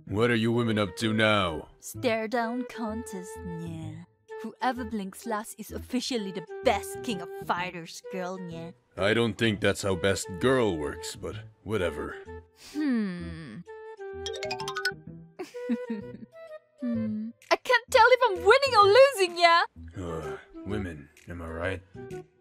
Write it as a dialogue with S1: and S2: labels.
S1: What are you women up to now?
S2: Stare down contest, yeah. Whoever blinks last is officially the best king of fighters, girl, yeah.
S1: I don't think that's how best girl works, but whatever.
S2: I can't tell if I'm winning or losing, yeah?
S1: Women, am I right?